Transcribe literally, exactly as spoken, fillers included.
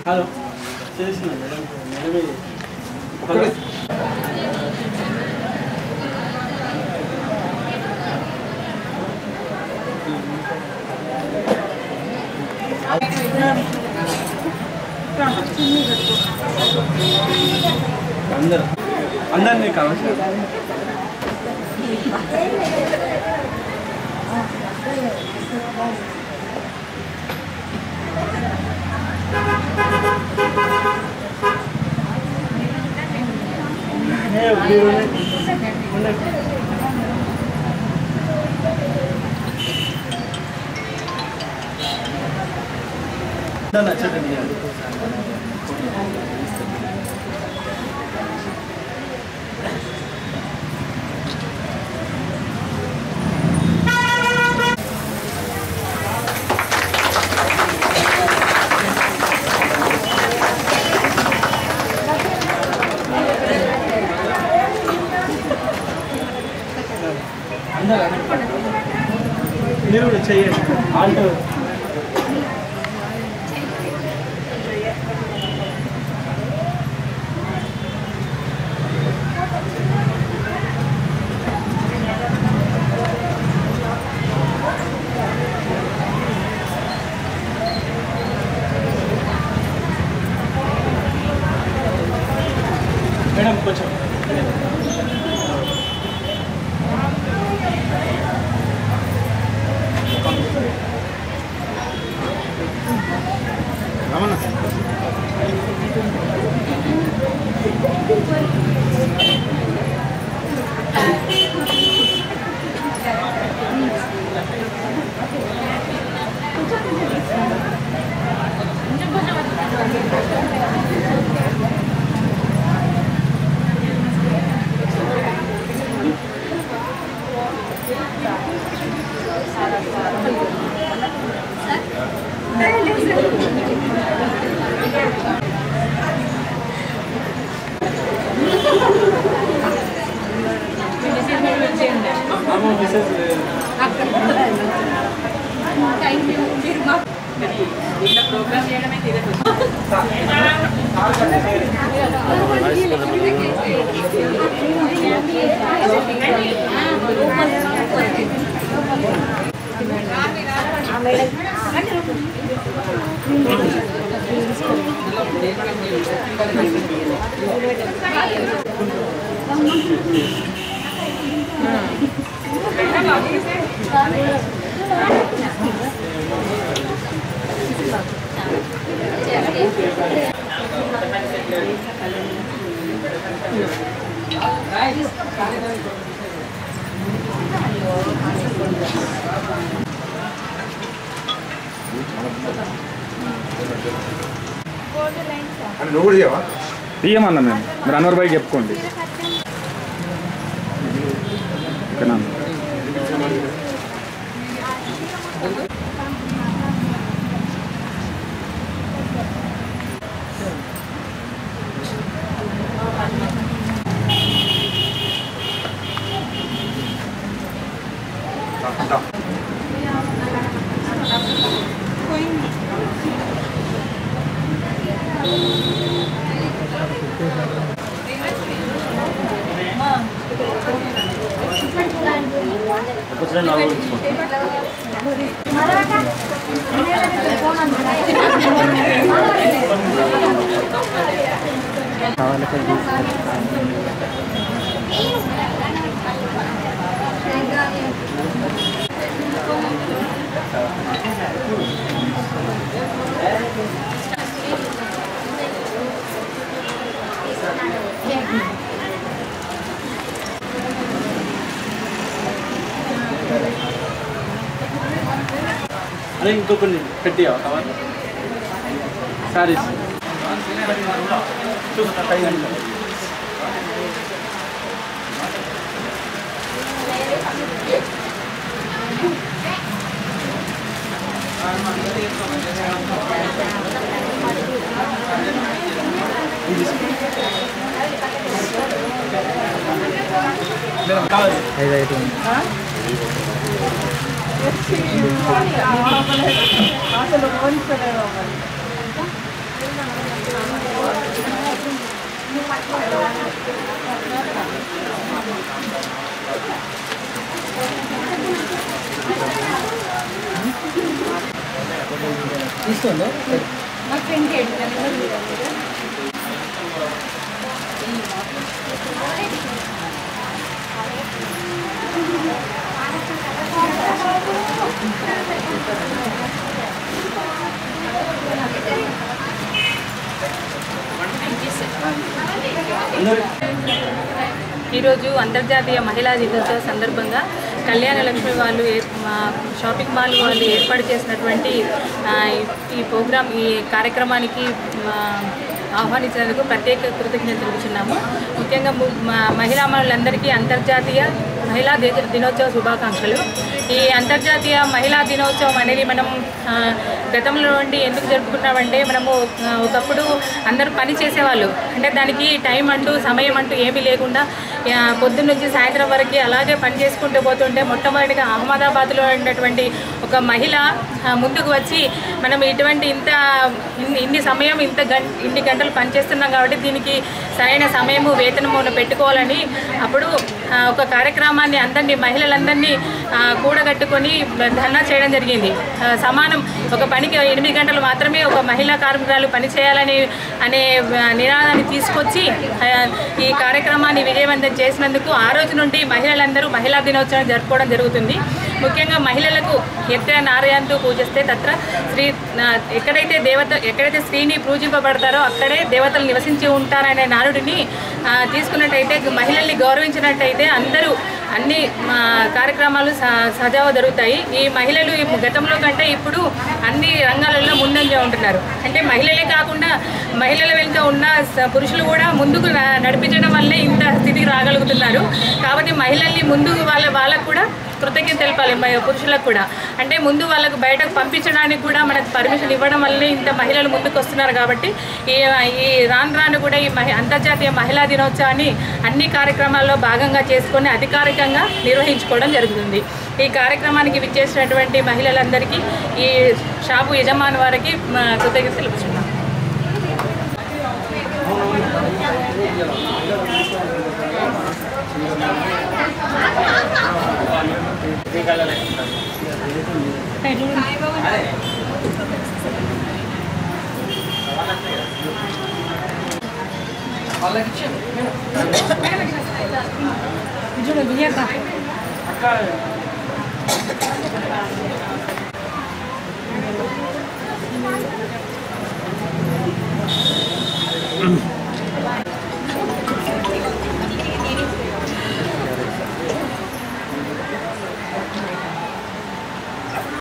Hello చేసిన madam మేడమే అందరు అందరినీ కావచ్చు నచ్చదండి మీరు కూడా చెయ్యండి ఆల్టో మేడం కొంచెం రమణ ప్రోగ్రామ్ చేయడమే తిరగదు నువ్వు కూడా చేయవా తీయమన్నా నేను మీరు అన్నర్ బైక్ చెప్పుకోండి ఓకేనా అదే ఇంకో కొన్ని పెట్టియా కవర్ సారీస్ అసలు తీసుకోండి మా ఫ్రెండ్ ఈరోజు అంతర్జాతీయ మహిళా దినోత్సవ సందర్భంగా కళ్యాణ లక్ష్మి వాళ్ళు షాపింగ్ మాల్ వాళ్ళు ఏర్పాటు చేసినటువంటి ఈ ప్రోగ్రామ్ ఈ కార్యక్రమానికి ఆహ్వానించినందుకు ప్రత్యేక కృతజ్ఞతలు తెలుపుతున్నాము. ముఖ్యంగా మహిళా మనులందరికీ అంతర్జాతీయ మహిళా దినోత్సవ శుభాకాంక్షలు. ఈ అంతర్జాతీయ మహిళా దినోత్సవం అనేది మనం గతంలో నుండి ఎందుకు జరుపుకున్నామంటే, మనము ఒకప్పుడు అందరూ పని చేసేవాళ్ళు, అంటే దానికి టైం అంటూ సమయం అంటూ ఏమీ లేకుండా పొద్దున్న నుంచి సాయంత్రం వరకు అలాగే పని చేసుకుంటూ పోతుంటే, మొట్టమొదటిగా అహ్మదాబాద్లో ఉన్నటువంటి ఒక మహిళ ముందుకు వచ్చి మనం ఇటువంటి ఇంత ఇన్ని సమయం ఇంత గం ఇన్ని గంటలు పనిచేస్తున్నాం కాబట్టి దీనికి సరైన సమయము వేతనము పెట్టుకోవాలని అప్పుడు ఒక కార్యక్రమాన్ని అందరినీ మహిళలందరినీ కూడగట్టుకొని ధర్నా చేయడం జరిగింది. సమానం ఒక పనికి ఎనిమిది గంటలు మాత్రమే ఒక మహిళా కార్మికురాలు పనిచేయాలని అనే నినాదాన్ని తీసుకొచ్చి ఈ కార్యక్రమాన్ని విజయవంతం చేసినందుకు ఆ రోజు నుండి మహిళలందరూ మహిళా దినోత్సవం జరుపుకోవడం జరుగుతుంది. ముఖ్యంగా మహిళలకు ఎత్తే నారయంతో పూజిస్తే తత్ర స్త్రీ ఎక్కడైతే దేవత ఎక్కడైతే స్త్రీని పూజింపబడతారో అక్కడే దేవతలు నివసించి ఉంటారనే నానుడిని తీసుకున్నట్టయితే, మహిళల్ని గౌరవించినట్టయితే అందరూ అన్ని కార్యక్రమాలు సజావుగా జరుగుతాయి. ఈ మహిళలు గతంలో కంటే ఇప్పుడు అన్ని రంగాలలో ముందంజ ఉంటున్నారు. అంటే మహిళలే కాకుండా మహిళల వెనుక ఉన్న పురుషులు కూడా ముందుకు నడిపించడం వల్లే ఇంత స్థితికి రాగలుగుతున్నారు. కాబట్టి మహిళల్ని ముందు వాళ్ళ వాళ్ళకు కూడా కృతజ్ఞత తెలపాలి, పురుషులకు కూడా. అంటే ముందు వాళ్ళకు బయటకు పంపించడానికి కూడా మనకు పర్మిషన్ ఇవ్వడం వల్లే ఇంత మహిళలు ముందుకు వస్తున్నారు. కాబట్టి ఈ ఈ రాను రాను కూడా ఈ మహి అంతర్జాతీయ మహిళా దినోత్సవాన్ని అన్ని కార్యక్రమాల్లో భాగంగా చేసుకొని అధికారికంగా నిర్వహించుకోవడం జరుగుతుంది. ఈ కార్యక్రమానికి విచ్చేసినటువంటి మహిళలందరికీ ఈ షాపు యజమాని వారికి కృతజ్ఞత తెలుపుతున్నాం. వాళ్ళకి